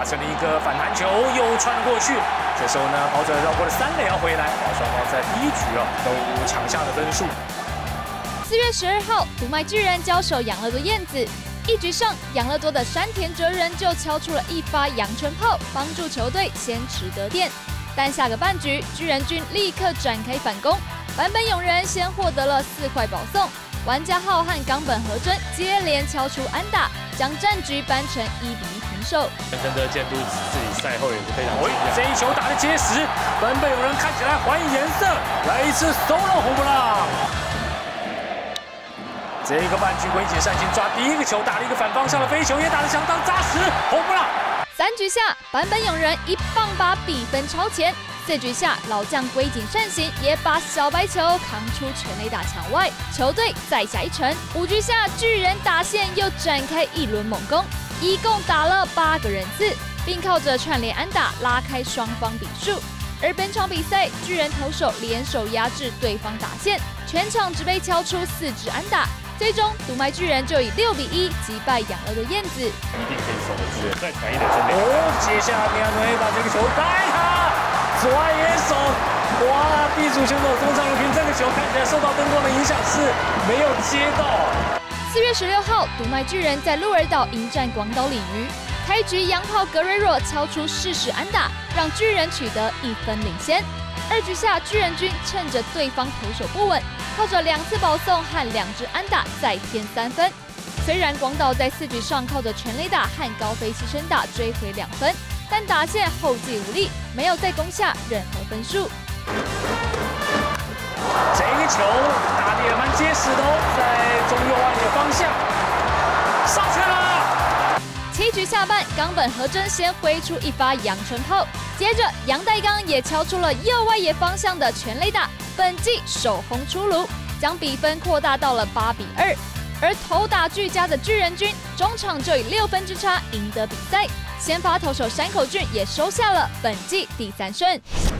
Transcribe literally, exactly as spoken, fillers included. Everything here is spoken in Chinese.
打成了一个反弹球，又穿了过去。这时候呢，跑者绕过了三垒要回来，把双方在第一局啊都抢下了分数。 四月十二号，独卖巨人交手养乐多燕子。 一局上，养乐多的山田哲人就敲出了一发阳春炮，帮助球队先持得点。但下个半局，巨人军立刻展开反攻，坂本勇人先获得了四块保送，玩家浩和冈本和真接连敲出安打，将战局扳成一比一平手。 真的监督自己赛后也是非常惊讶。 这一球打得结实，坂本勇人看起来还以颜色，来一次 solo 红不浪。 这个半局，龟井善行抓第一个球，打了一个反方向的飞球，也打得相当扎实，红不浪。 三局下，坂本勇人一棒把比分超前。四局下，老将龟井善行也把小白球扛出全垒打墙外，球队再下一城。五局下，巨人打线又展开一轮猛攻，一共打了八个人次，并靠着串联安打拉开双方比数。而本场比赛，巨人投手联手压制对方打线，全场只被敲出四支安打。 最终，独卖巨人就以六比一击败养乐多燕子。 一定可以守得住，在传一垒身边。 哦，接下来米亚诺把这个球带他，左外野手，哇！地主选手中场如平，这个球看起来受到灯光的影响是没有接到。 四月十六号，独卖巨人在鹿儿岛迎战广岛鲤鱼。开局洋炮格瑞若敲出适时安打，让巨人取得一分领先。二局下，巨人军趁着对方投手不稳。 靠着两次保送和两支安打再添三分，虽然广岛在四局上靠着全垒打和高飞牺牲打追回两分，但打线后继无力，没有再攻下任何分数。 这个球打得也蛮结实的哦，在中右外野方向上去了。 七局下半，冈本和真先挥出一发阳春炮，接着杨代刚也敲出了右外野方向的全垒打。 本季首轰出炉，将比分扩大到了八比二。而投打俱佳的巨人军，中场就以六分之差赢得比赛。先发投手山口俊也收下了本季第三胜。